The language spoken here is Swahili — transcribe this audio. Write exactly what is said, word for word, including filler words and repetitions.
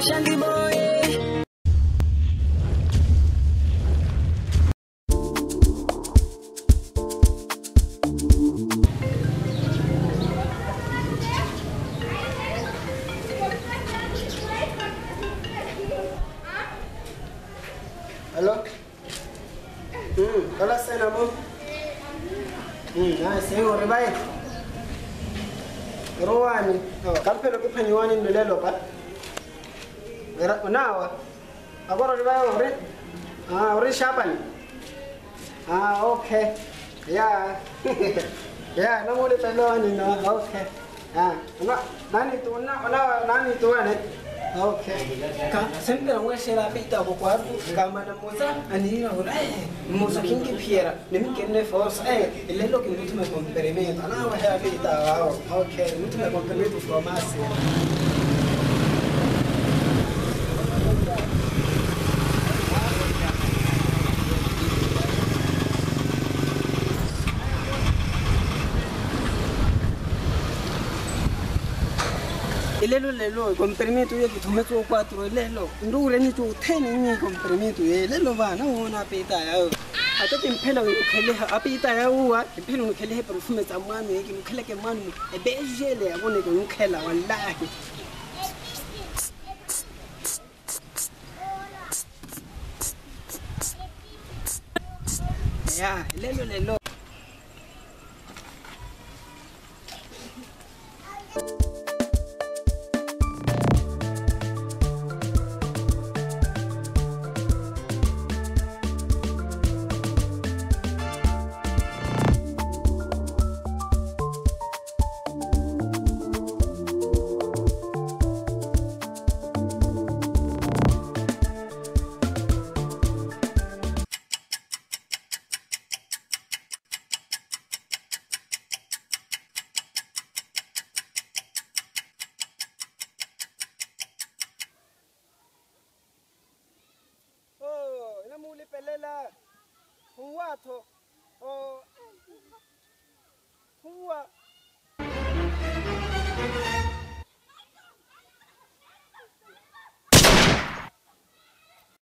Shandy boy. Hello? Hmm, kalau saya nama? Hmm, nah, saya orang baik. Roani, oh, kampel ko panyuani ndelo pat. Era nawa. Agora orang baik orang. Ah, orang siapa ni? Ah, okay. Ya. Ya, nama dia pelo ni no. Okay. Ah, na nani tu na na nani tu ane. Okay. Ka sempre não é será feita o quarto, cama na moça, ani na hora. Moça quem que piera, nem que nem força. É, ele é lo que muito me complementa. Não é feita. Okay, muito me complementa farmácia. Lelo lelo comprimento ye que tome tu quatro lelo ndu reni tu ten ni comprimento ye lelo va na una pita ya ata timpela ngo khele ha pita ya uwa timpela ngo khele perfume tsa mano ye ke mo khele ke mano e bejele ya bone ke nkhela wallahi ya lelo lelo muli pelela huwato o